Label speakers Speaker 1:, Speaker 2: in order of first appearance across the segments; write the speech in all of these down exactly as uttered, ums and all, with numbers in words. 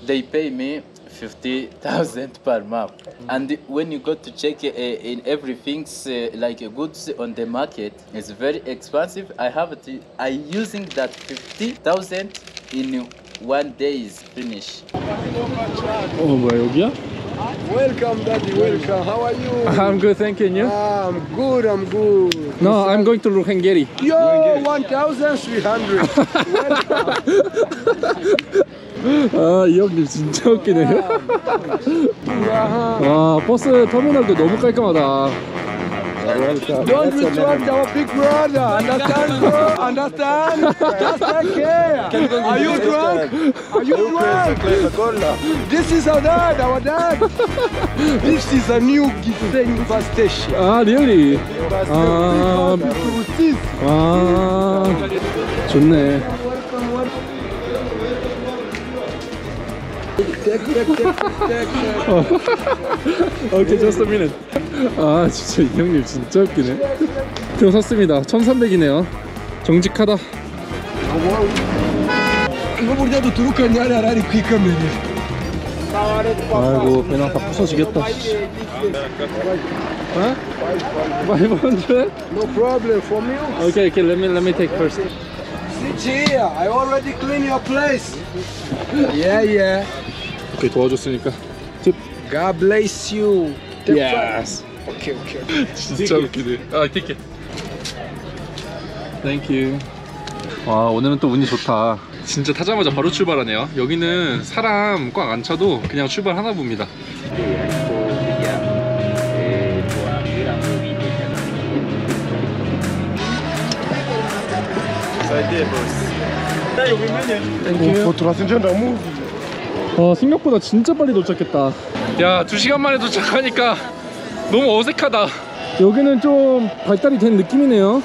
Speaker 1: they pay me fifty thousand per month. And when you go to check uh, in everything uh, like uh, goods on the market, it's very expensive. I have to, I using that fifty thousand in one day's finish.
Speaker 2: 어 뭐야 여기야?
Speaker 3: Welcome, Daddy. Welcome. How are you?
Speaker 2: I'm good, thank you. And you?
Speaker 3: Ah, I'm good. I'm good.
Speaker 2: No, I'm going to Ruhengeri.
Speaker 3: Yo, one thousand three hundred. Welcome.
Speaker 2: 아, 이 형님 진짜 웃기네. 와, 버스 터미널도 너무 깔끔하다.
Speaker 3: Don't distract our big brother. Understand, bro? Understand? Just take care. Are you drunk? Are you drunk? This is our dad. Our dad. This is a new Gisenyi bus station.
Speaker 2: 아, really? 아, 아, 좋네. 오케이, just a minute. 아, 진짜 이 형님 진짜 웃기네. 표 샀습니다. 천삼백이네요. 정직하다.
Speaker 3: 이거 우리도 들어오니까 나라리 퀴카메리.
Speaker 2: 아이고, 배낭 다 부서지겠다. 어? five hundred?
Speaker 3: No problem for me.
Speaker 2: Okay, okay, let me let me take first.
Speaker 3: Sit here. I already clean your place. Yeah, yeah.
Speaker 2: 오케이, 도와줬으니까 팁.
Speaker 3: God bless you.
Speaker 2: Yes.
Speaker 3: Okay, okay.
Speaker 2: 진짜 웃기네. 아, 티켓. Thank you. 와, 오늘은 또 운이 좋다. 진짜 타자마자 바로 출발하네요. 여기는 사람 꽉 안 차도 그냥 출발하나 봅니다. 어, 생각보다 진짜 빨리 도착했다. 야, 두 시간 만에 도착하니까 너무 어색하다. 여기는 좀 발달이 된 느낌이네요.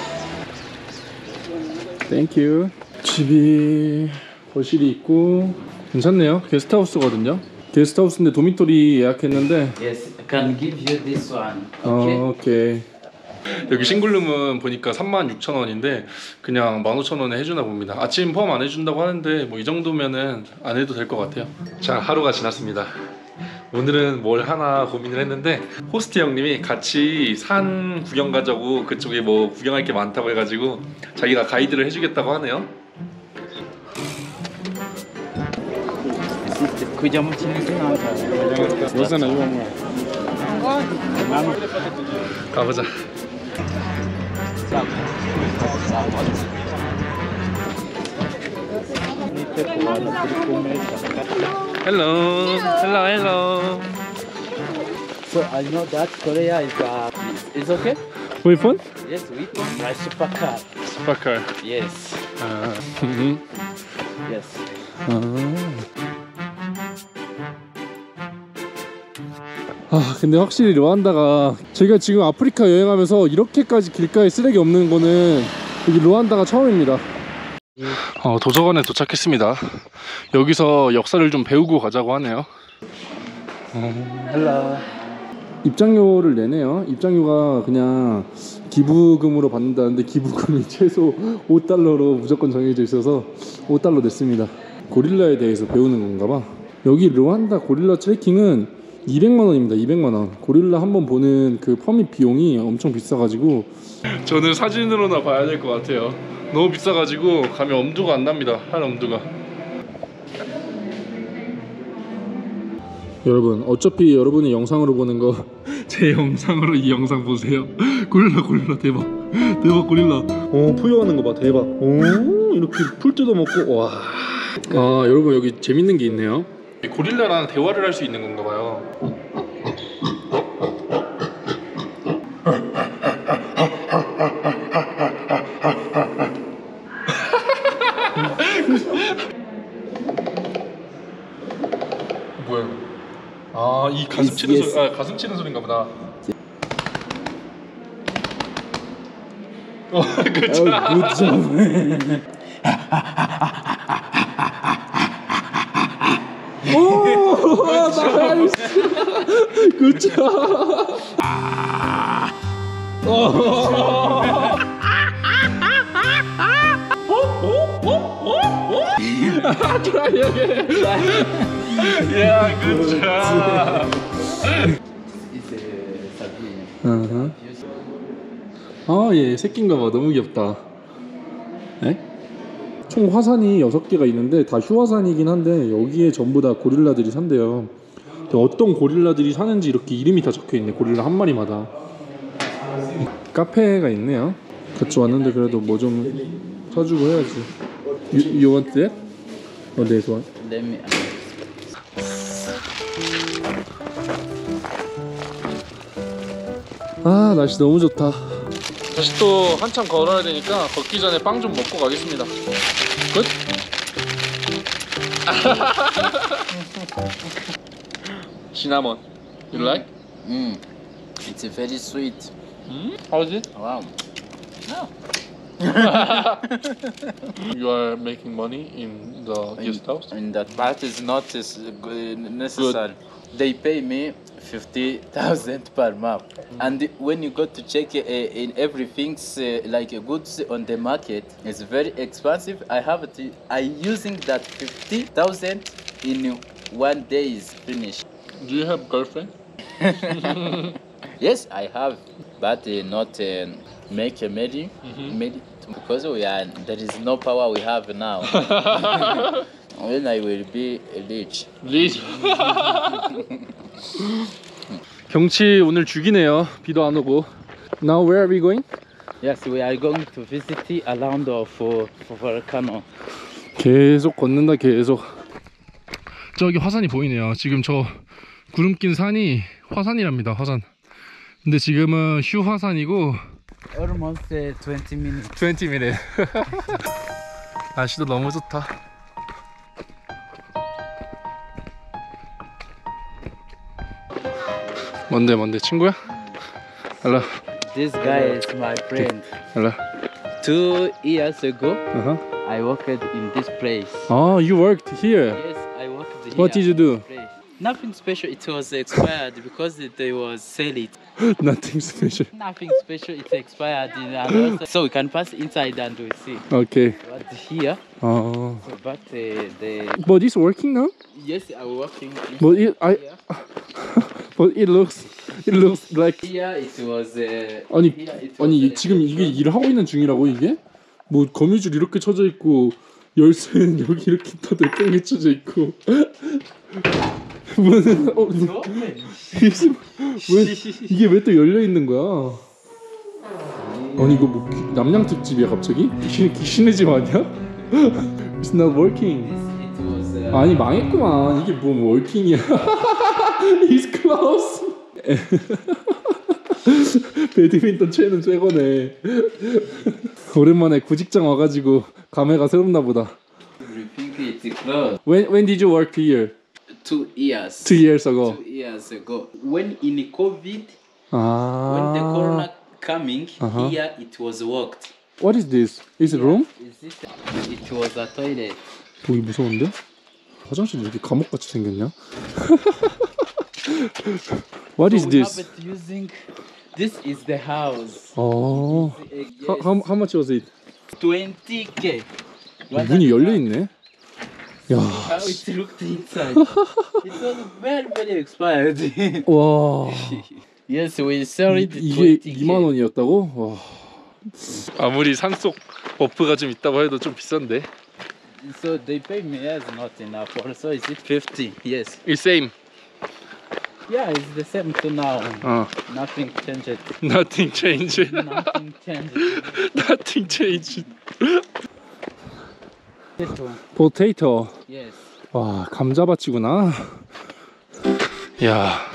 Speaker 2: 땡큐. 집이 거실이 있고 괜찮네요. 게스트하우스거든요. 게스트하우스인데 도미토리 예약했는데.
Speaker 1: Yes, I can give you this one.
Speaker 2: Okay? 어, 오케이. 여기 싱글룸은 보니까 삼만 육천 원인데 그냥 만 오천 원에 해주나 봅니다. 아침 포함 안 해준다고 하는데 뭐 이 정도면은 안 해도 될 것 같아요. 자, 하루가 지났습니다. 오늘은 뭘 하나 고민을 했는데 호스트 형님이 같이 산 구경 가자고, 그쪽에 뭐 구경할 게 많다고 해가지고 자기가 가이드를 해주겠다고 하네요. 가보자. Hello, hello, hello.
Speaker 1: So I know that Korea is uh, is okay.
Speaker 2: Which one?
Speaker 1: Yes, we can try supercar.
Speaker 2: Supercar.
Speaker 1: Yes.
Speaker 2: 아,
Speaker 1: Yes.
Speaker 2: 아. 아, 근데 확실히 르완다가, 제가 지금 아프리카 여행하면서 이렇게까지 길가에 쓰레기 없는 거는 여기 르완다가 처음입니다. 어, 도서관에 도착했습니다. 여기서 역사를 좀 배우고 가자고 하네요. 어, 헬라. 입장료를 내네요. 입장료가 그냥 기부금으로 받는다는데 기부금이 최소 오 달러로 무조건 정해져 있어서 오 달러 냈습니다. 고릴라에 대해서 배우는 건가 봐. 여기 르완다 고릴라 트레킹은 이백만 원입니다. 이백만 원. 고릴라 한번 보는 그 퍼밋 비용이 엄청 비싸가지고 저는 사진으로나 봐야 될 것 같아요. 너무 비싸가지고 가면 엄두가 안 납니다. 한 엄두가. 여러분, 어차피 여러분이 영상으로 보는 거 제 영상으로 이 영상 보세요. 고릴라 고릴라 대박. 대박 고릴라. 오, 포효하는 거 봐. 대박. 오, 이렇게 풀 뜯어먹고. 와. 아, 여러분, 여기 재밌는 게 있네요. 고릴라랑 대화를 할 수 있는 건가 봐요. 뭐야? 아, 이 가슴 치는 소리, 아, 가슴 치는 소리인가 보다. 어, 그쵸. 그쵸. 오, 나이스. 그쵸. try again. Yeah, good job.
Speaker 1: It's a Sabine.
Speaker 2: Uh-huh. 아, 얘 새끼인가 봐. 너무 귀엽다. 에? 총 화산이 여섯 개가 있는데 다 휴화산이긴 한데 여기에 전부 다 고릴라들이 산대요. 어떤 고릴라들이 사는지 이렇게 이름이 다 적혀있네. 고릴라 한 마리마다. 카페가 있네요. 같이 왔는데 그래도 뭐 좀 사주고 해야지. You, you want that? Or this one?
Speaker 1: Let me.
Speaker 2: 아, 날씨 너무 좋다. 다시 또 한참 걸어야 되니까 걷기 전에 빵 좀 먹고 가겠습니다. 끝? 시나몬. You like?
Speaker 1: Mm. It's very sweet.
Speaker 2: Mm? How is it?
Speaker 1: Wow. Oh.
Speaker 2: You are making money in the guest house?
Speaker 1: And that part is not as good- necessary. They pay me fifty thousand per month. And when you go to check uh, in everything uh, like uh, goods on the market, it's very expensive. I have to, I using that fifty thousand in one day is finished.
Speaker 2: Do you have girlfriend?
Speaker 1: Yes, I have, but uh, not uh, make a marry,
Speaker 2: Mhm.
Speaker 1: marry because we are there is no power we have now. When I will be rich.
Speaker 2: 리즈. 경치 오늘 죽이네요. 비도 안 오고. Now where are we going?
Speaker 1: Yes, we are going to visit around of uh, volcano.
Speaker 2: 계속 걷는다 계속. 저기 화산이 보이네요. 지금 저 구름 낀 산이 화산이랍니다. 화산. 근데 지금은 휴화산이고
Speaker 1: Almost uh, twenty minutes.
Speaker 2: 이십 minute. 날씨도 너무 좋다. 뭔데 뭔데 친구야? Hello.
Speaker 1: This guy is my friend.
Speaker 2: Hello.
Speaker 1: Two years ago,
Speaker 2: Uh-huh.
Speaker 1: I worked in this place.
Speaker 2: Oh, you worked here.
Speaker 1: Yes, I worked here.
Speaker 2: What did you do?
Speaker 1: Place. Nothing special. It was expired because it, they was sell it.
Speaker 2: Nothing special.
Speaker 1: Nothing special. It's expired. And also, so we can pass inside and we see.
Speaker 2: Okay.
Speaker 1: But here,
Speaker 2: Oh.
Speaker 1: so, but uh, the
Speaker 2: But it's working now?
Speaker 1: yes, I'm working. in
Speaker 2: But it I
Speaker 1: here.
Speaker 2: but it looks it looks like
Speaker 1: Here it was. Uh,
Speaker 2: 아니
Speaker 1: here it was
Speaker 2: 아니 이-
Speaker 1: uh,
Speaker 2: 지금 이게 일을 하고 있는 중이라고 이게? 뭐 거미줄 이렇게 쳐져 있고 열쇠는 여기 이렇게 다 내팽개 쳐져 있고 문은 어 이게 왜 이게 왜 또 열려 있는 거야? 아니 이거 뭐 귀- 남양 특집이야 갑자기? 귀신 귀신의 집 아니야? It's not working.
Speaker 1: It was. Uh,
Speaker 2: 아니 망했구만. 이게 뭐 워킹이야. It's close. 배드민턴 채는 쇠거네. 오랜만에 구직장 와가지고 감회가 새롭나 보다.
Speaker 1: everything it's closed.
Speaker 2: When when did you work here?
Speaker 1: Two years.
Speaker 2: Two years ago.
Speaker 1: Two years ago. When in COVID,
Speaker 2: 아.
Speaker 1: when the corona coming,
Speaker 2: Uh-huh.
Speaker 1: here it was worked.
Speaker 2: What is this? Is it room?
Speaker 1: Is it? It was a toilet.
Speaker 2: 보기 무서운데? 화장실이 이렇게 감옥같이 생겼냐? What is
Speaker 1: So we
Speaker 2: this?
Speaker 1: have it using. This is the house.
Speaker 2: 어.
Speaker 1: Uh, yes,
Speaker 2: How, how, how much was it?
Speaker 1: twenty K.
Speaker 2: 문이 열려 있네. 야.
Speaker 1: How it looked inside. It was very very expired.
Speaker 2: 와.
Speaker 1: Yes, we sold it
Speaker 2: 이게
Speaker 1: twenty K.
Speaker 2: 이만 원이었다고? 와. 아무리 산속 버프가 좀 있다고 해도 좀 비싼데.
Speaker 1: So they pay me as not enough. Also, is it fifty? Yes.
Speaker 2: It's same.
Speaker 1: Yeah, it's the same to now.
Speaker 2: 어.
Speaker 1: Nothing changed.
Speaker 2: Nothing change.
Speaker 1: Nothing changed.
Speaker 2: Nothing change.
Speaker 1: This one.
Speaker 2: Potato.
Speaker 1: Yes.
Speaker 2: 와, 감자밭이구나. 야.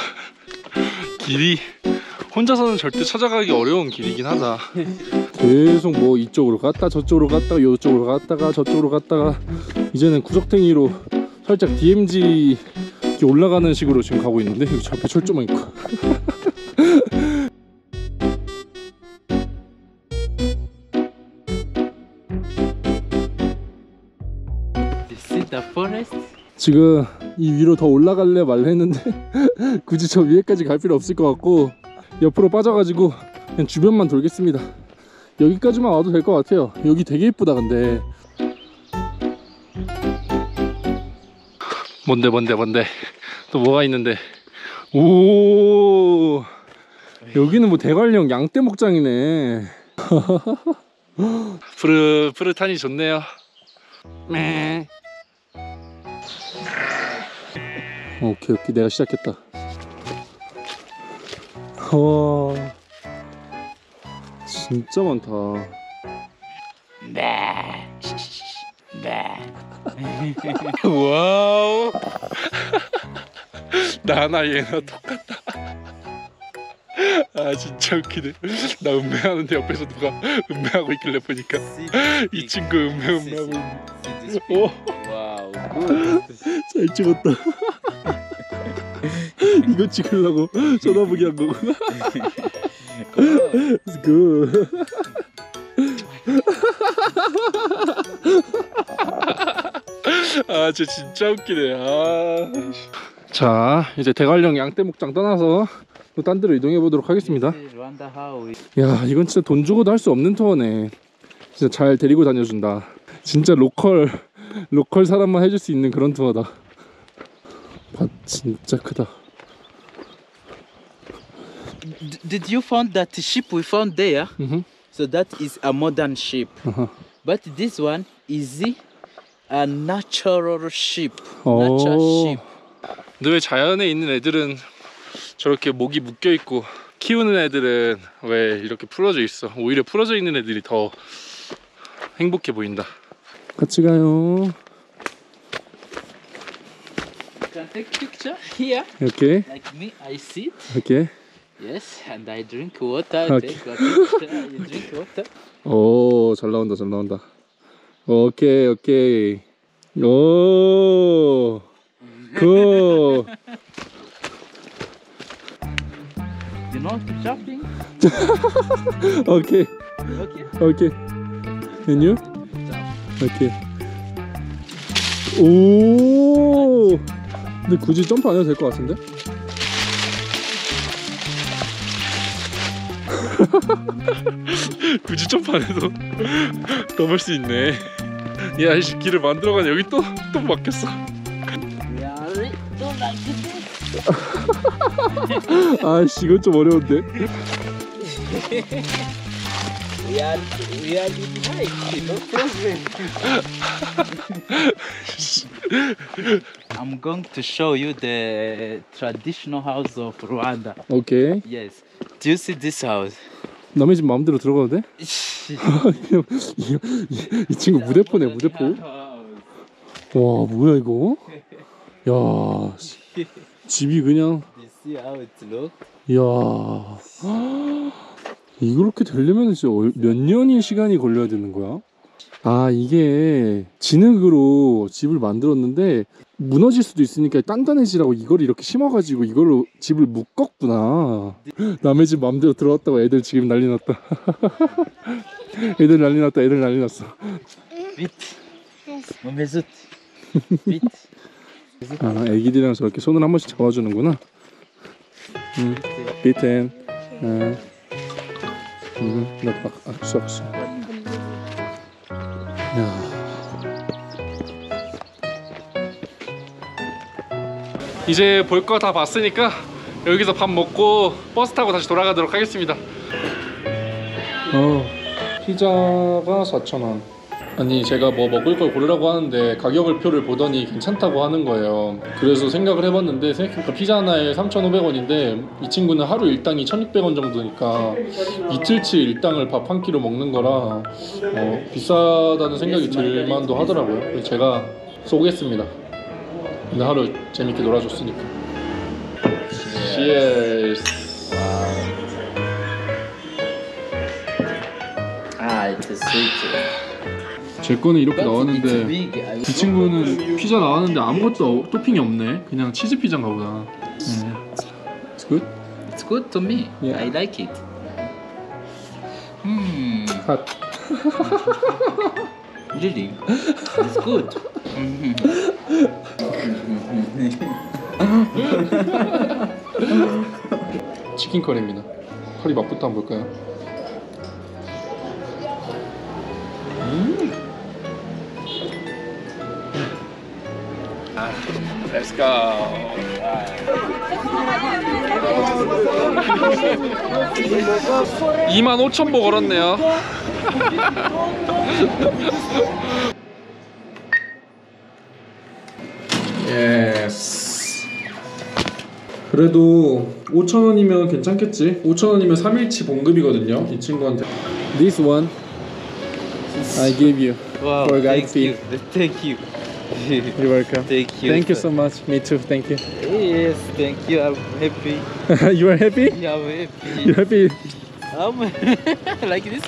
Speaker 2: 길이 혼자서는 절대 찾아가기 어려운 길이긴 하다. 계속 뭐 이쪽으로 갔다 저쪽으로 갔다가 이쪽으로 갔다가 저쪽으로 갔다가 이제는 구석탱이로 살짝 디엠지 이렇게 올라가는 식으로 지금 가고 있는데 여기 앞에 철조망 있고.
Speaker 1: You see the forest?
Speaker 2: 지금 이 위로 더 올라갈래 말래 했는데 굳이 저 위에까지 갈 필요 없을 것 같고 옆으로 빠져가지고 그냥 주변만 돌겠습니다. 여기까지만 와도 될 것 같아요. 여기 되게 예쁘다 근데. 뭔데 뭔데 뭔데 또 뭐가 있는데. 오 여기는 뭐 대관령 양떼 목장이네. 푸르 푸르탄이 좋네요. 매. 오케이 오케이 내가 시작했다. 와 진짜 많다.
Speaker 1: 네. 네.
Speaker 2: 와우. 나나 얘나 똑같다. 아 진짜 웃기네. 나 음매하는데 옆에서 누가 음매하고 있길래 보니까 이 친구 음매 음매하고 있네. 오
Speaker 1: 와우.
Speaker 2: 잘 찍었다. 이거 찍으려고 쳐다보기 한 거구나. It's good. 아, 저 진짜 웃기네. 아. 자, 이제 대관령 양떼 목장 떠나서 또 딴 데로 이동해 보도록 하겠습니다. 야, 이건 진짜 돈 주고도 할 수 없는 투어네. 진짜 잘 데리고 다녀준다. 진짜 로컬 로컬 사람만 해줄 수 있는 그런 투어다. 밭 진짜 크다.
Speaker 1: Did you find that ship we found there?
Speaker 2: Mm-hmm.
Speaker 1: So that is a modern ship.
Speaker 2: Uh-huh.
Speaker 1: But this one is a natural ship.
Speaker 2: 오.
Speaker 1: Natural ship.
Speaker 2: 근데 왜 자연에 있는 애들은 저렇게 목이 묶여 있고 키우는 애들은 왜 이렇게 풀어져 있어? 오히려 풀어져 있는 애들이 더 행복해 보인다. 같이 가요.
Speaker 1: You can take picture here.
Speaker 2: 오케이.
Speaker 1: Like me, I sit.
Speaker 2: 오케이.
Speaker 1: Yes, and I drink water.
Speaker 2: Okay.
Speaker 1: Take a picture. You drink water.
Speaker 2: 오, 잘 나온다, 잘 나온다. 오케이, 오케이. 오, 굿.
Speaker 1: You know shopping?
Speaker 2: 오케이,
Speaker 1: Okay.
Speaker 2: 오케이. And you? 오케이. 오. 근데 굳이 점프 안 해도 될 것 같은데? 굳이 점프 안 해도 넘을 수 있네. 야, 이 길을 만들어가니 여기 또 또 막혔어.
Speaker 1: Really? Don't like this?
Speaker 2: 아씨, 이건 좀 어려운데.
Speaker 1: We are, we are in hike. No problem. I'm going to show you the traditional house of Rwanda.
Speaker 2: 오케이.
Speaker 1: Yes. Do you see this house?
Speaker 2: 남의 집 마음대로 들어가도 돼? 이, 이, 이 친구 무대포네, 무대포. 와, 뭐야 이거? 야, 집이 그냥.
Speaker 1: You see how it looks?
Speaker 2: 야, 이렇게 되려면 진짜 몇 년의 시간이 걸려야 되는 거야? 아, 이게 진흙으로 집을 만들었는데 무너질 수도 있으니까 단단해지라고 이걸 이렇게 심어가지고 이걸로 집을 묶었구나. 남의 집 마음대로 들어왔다고 애들 지금 난리 났다. 애들 난리 났다. 애들 난리 났어.
Speaker 1: Bit. Momezut. Bit.
Speaker 2: 아, 애기들이랑 저렇게 손을 한 번씩 잡아주는구나. 음, 비텐. 아, 음, 나도 악수 악수. 야. 이제 볼 거 다 봤으니까 여기서 밥 먹고 버스 타고 다시 돌아가도록 하겠습니다. 어, 피자가 사천 원. 아니, 제가 뭐 먹을 걸 고르라고 하는데 가격을 표를 보더니 괜찮다고 하는 거예요. 그래서 생각을 해봤는데 생각해보니까 피자 하나에 삼천오백 원인데 이 친구는 하루 일당이 천육백 원 정도니까 이틀치 일당을 밥 한 끼로 먹는 거라 어, 비싸다는 생각이 들 만도 하더라고요. 그래서 제가 쏘겠습니다. 근데 하루 재밌게 놀아줬으니까. Cheers.
Speaker 1: Ah, it's sweet.
Speaker 2: 제 거는 이렇게
Speaker 1: But it's
Speaker 2: 나왔는데
Speaker 1: big. I
Speaker 2: 이 친구는 피자 나왔는데 아무것도 토핑이 없네. 그냥 치즈 피자인가 보다. 네. It's good?
Speaker 1: It's good to me.
Speaker 2: Yeah.
Speaker 1: I like it. Hmm.
Speaker 2: 핫.
Speaker 1: Really? It's good.
Speaker 2: 치킨 커리입니다. 커리 맛부터 한번 볼까요? 음. 아. Let's go. 이만 오천 보 걸었네요. 예스. 그래도 오천 원이면 괜찮겠지. 오천 원이면 삼 일치 봉급이거든요, 이 친구한테. This one I give you
Speaker 1: Wow,
Speaker 2: for guide
Speaker 1: thank
Speaker 2: fee.
Speaker 1: you. Thank you.
Speaker 2: You're welcome.
Speaker 1: Thank you.
Speaker 2: Thank you so much. Me too. Thank you.
Speaker 1: Yes, thank you. I'm happy.
Speaker 2: You are happy?
Speaker 1: Yeah, I'm happy.
Speaker 2: You happy?
Speaker 1: I'm like this.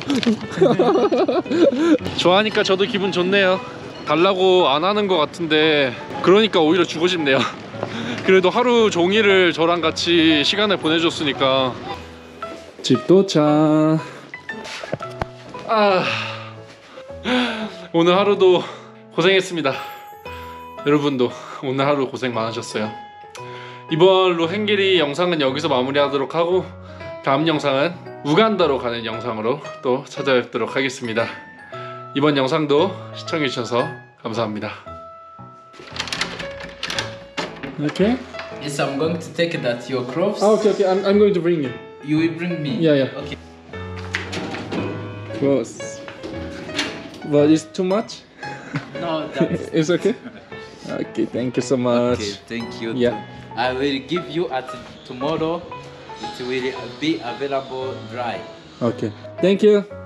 Speaker 2: 좋아하니까 저도 기분 좋네요. 달라고 안 하는 것 같은데 그러니까 오히려 주고 싶네요. 그래도 하루 종일을 저랑 같이 시간을 보내줬으니까. 집 도착. 아, 오늘 하루도 고생했습니다. 여러분도 오늘 하루 고생 많으셨어요. 이번 로헨게리 영상은 여기서 마무리하도록 하고 다음 영상은 우간다로 가는 영상으로 또 찾아뵙도록 하겠습니다. 이번 영상도 시청해주셔서 감사합니다. Okay?
Speaker 1: Yes, I'm going to take that your crops.
Speaker 2: Ah, okay, okay. I'm, I'm going to bring you.
Speaker 1: You will bring me.
Speaker 2: Yeah, yeah.
Speaker 1: Okay.
Speaker 2: Close. But it's too much?
Speaker 1: No, that's
Speaker 2: It's okay? Okay, thank you so much.
Speaker 1: okay. Thank you.
Speaker 2: Yeah.
Speaker 1: too. I will give you at tomorrow. It will be available dry.
Speaker 2: Okay. Thank you.